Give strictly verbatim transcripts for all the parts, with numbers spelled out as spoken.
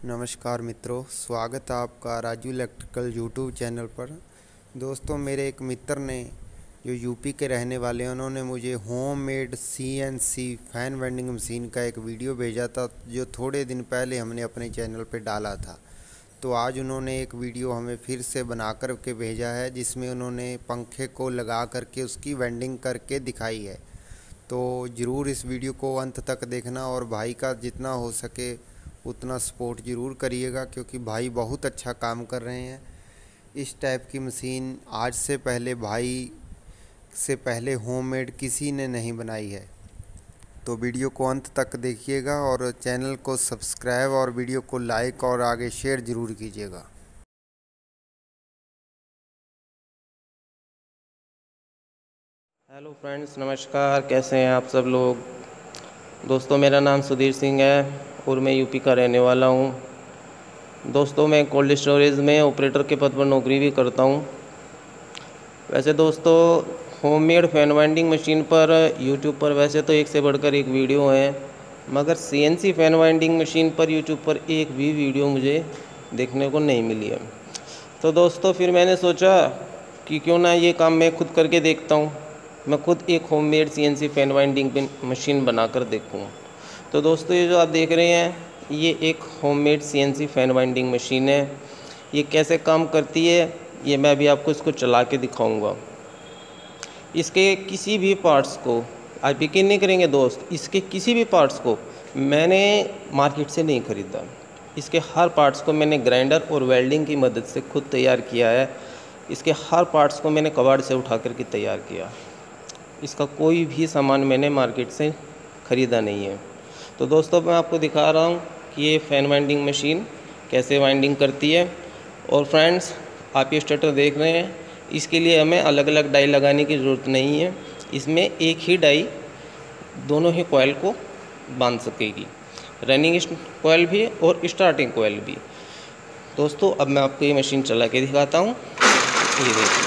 नमस्कार मित्रों, स्वागत है आपका राजू इलेक्ट्रिकल यूट्यूब चैनल पर। दोस्तों, मेरे एक मित्र ने जो यूपी के रहने वाले हैं, उन्होंने मुझे home made CNC fan winding machine का एक वीडियो भेजा था, जो थोड़े दिन पहले हमने अपने चैनल पर डाला था। तो आज उन्होंने एक वीडियो हमें फिर से बना कर के भेजा है, जिसमें उन्होंने पंखे को लगा करके उसकी वेंडिंग करके दिखाई है। तो ज़रूर इस वीडियो को अंत तक देखना और भाई का जितना हो सके उतना सपोर्ट ज़रूर करिएगा, क्योंकि भाई बहुत अच्छा काम कर रहे हैं। इस टाइप की मशीन आज से पहले भाई से पहले होममेड किसी ने नहीं बनाई है। तो वीडियो को अंत तक देखिएगा और चैनल को सब्सक्राइब और वीडियो को लाइक और आगे शेयर ज़रूर कीजिएगा। हेलो फ्रेंड्स, नमस्कार। कैसे हैं आप सब लोग। दोस्तों, मेरा नाम सुधीर सिंह है और मैं यूपी का रहने वाला हूं। दोस्तों, मैं कोल्ड स्टोरेज में ऑपरेटर के पद पर नौकरी भी करता हूं। वैसे दोस्तों, होममेड फैन वाइंडिंग मशीन पर यूट्यूब पर वैसे तो एक से बढ़कर एक वीडियो है, मगर सीएनसी फैन वाइंडिंग मशीन पर यूट्यूब पर एक भी वीडियो मुझे देखने को नहीं मिली है। तो दोस्तों, फिर मैंने सोचा कि क्यों ना ये काम मैं खुद करके देखता हूँ। मैं खुद एक homemade CNC fan winding machine बनाकर देखूँ। तो दोस्तों, ये जो आप देख रहे हैं, ये एक homemade CNC fan winding machine है। ये कैसे काम करती है, ये मैं भी आपको इसको चला के दिखाऊंगा। इसके किसी भी पार्ट्स को आप यकीन नहीं करेंगे दोस्त, इसके किसी भी पार्ट्स को मैंने मार्केट से नहीं ख़रीदा। इसके हर पार्ट्स को मैंने ग्राइंडर और वेल्डिंग की मदद से खुद तैयार किया है। इसके हर पार्ट्स को मैंने कबाड़ से उठा करके तैयार किया। इसका कोई भी सामान मैंने मार्केट से ख़रीदा नहीं है। तो दोस्तों, मैं आपको दिखा रहा हूँ कि ये फ़ैन वाइंडिंग मशीन कैसे वाइंडिंग करती है। और फ्रेंड्स, आप ये स्टार्टर देख रहे हैं, इसके लिए हमें अलग अलग डाई लगाने की ज़रूरत नहीं है। इसमें एक ही डाई दोनों ही कॉइल को बांध सकेगी, रनिंग कॉइल भी और स्टार्टिंग कॉइल भी। दोस्तों, अब मैं आपको ये मशीन चला के दिखाता हूँ। ये देखिए।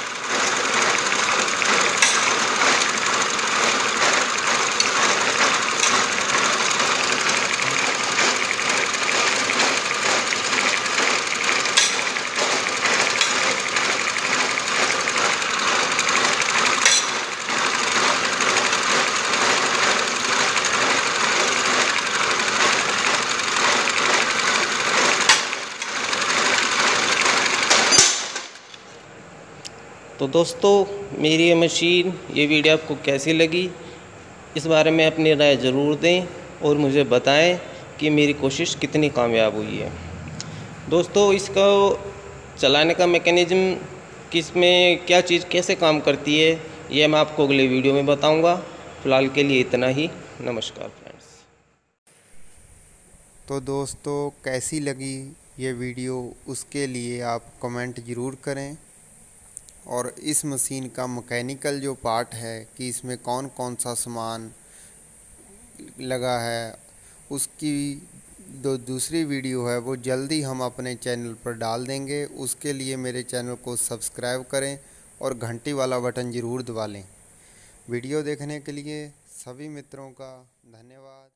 तो दोस्तों, मेरी ये मशीन, ये वीडियो आपको कैसी लगी, इस बारे में अपनी राय ज़रूर दें और मुझे बताएं कि मेरी कोशिश कितनी कामयाब हुई है। दोस्तों, इसका चलाने का मैकेनिज़्म, किस में क्या चीज़ कैसे काम करती है, ये मैं आपको अगले वीडियो में बताऊंगा। फ़िलहाल के लिए इतना ही। नमस्कार फ्रेंड्स। तो दोस्तों, कैसी लगी ये वीडियो, उसके लिए आप कमेंट ज़रूर करें। और इस मशीन का मैकेनिकल जो पार्ट है कि इसमें कौन कौन सा सामान लगा है, उसकी जो दूसरी वीडियो है वो जल्दी हम अपने चैनल पर डाल देंगे। उसके लिए मेरे चैनल को सब्सक्राइब करें और घंटी वाला बटन ज़रूर दबा लें। वीडियो देखने के लिए सभी मित्रों का धन्यवाद।